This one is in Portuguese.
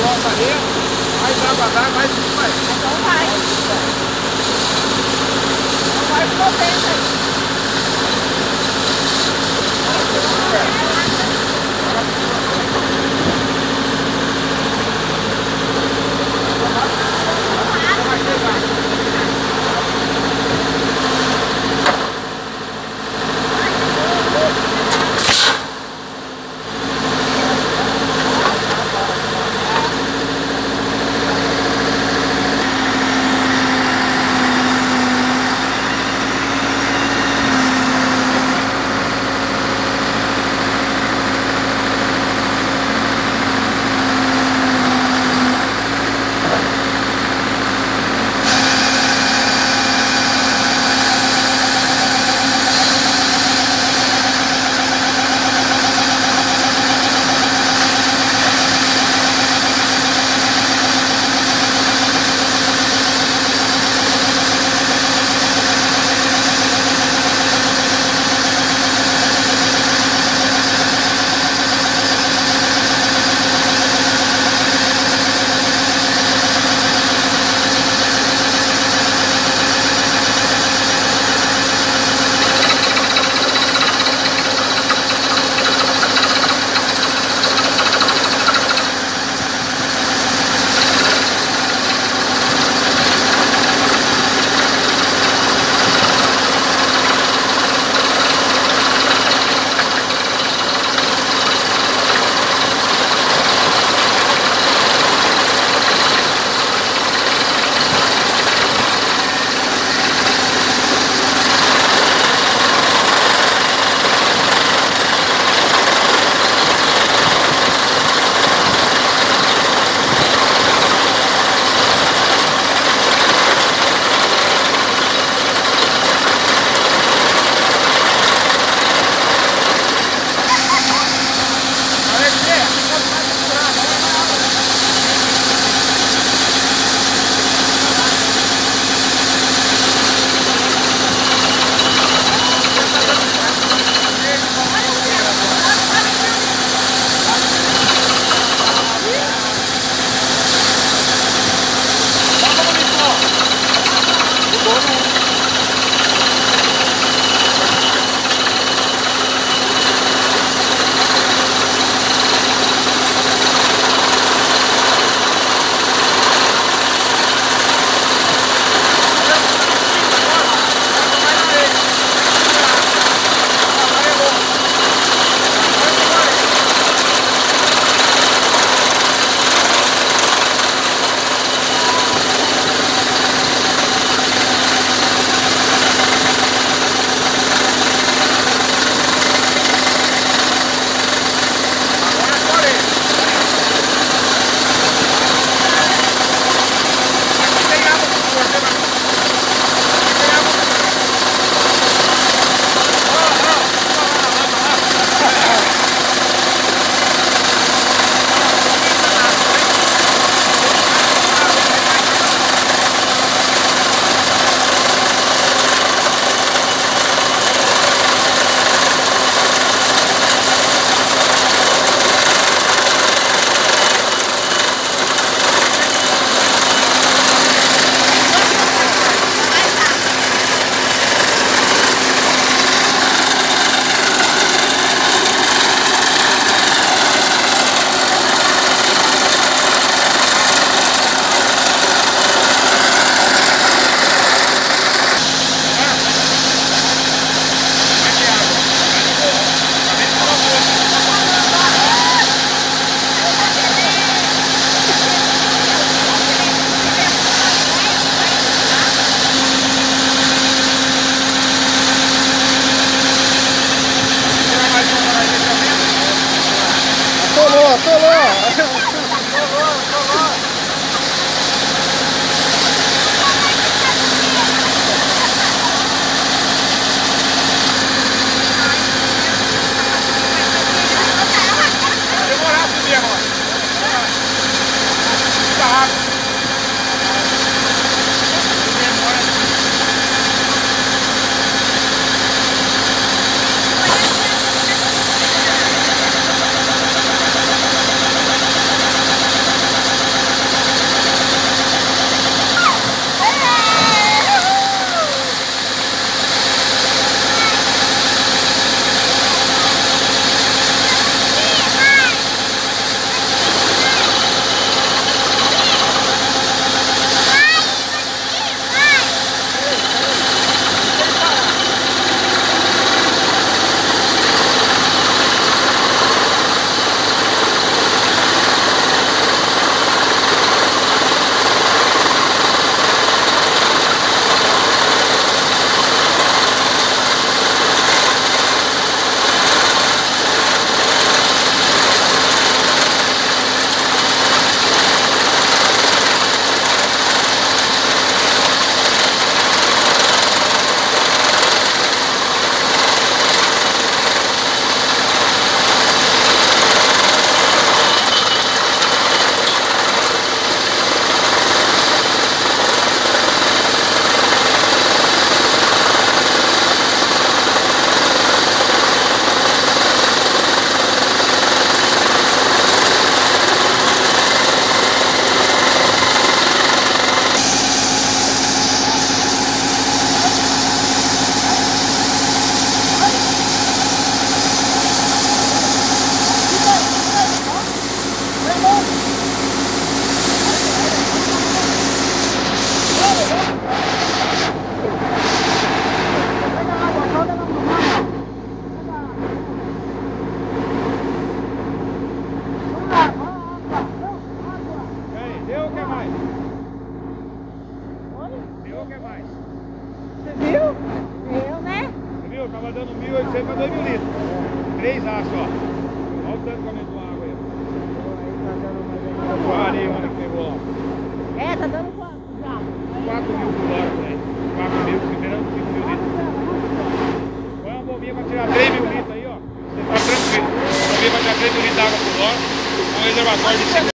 volta ali, mais água dá, mais vai. Então vai. Então vai potente aí. dando 1.800 para 2.000 litros. 3 aços, ó. Olha o tanto que aumentou a água aí. Parei, olha que pegou, ó. É, tá dando quanto já? 4.000 por hora por aí. 4.000, superando 5.000 litros. Põe uma bombinha para tirar 3.000 litros aí, ó. Você tá tranquilo. A bombinha para tirar 3.000 litros de água por hora. Um reservatório de 5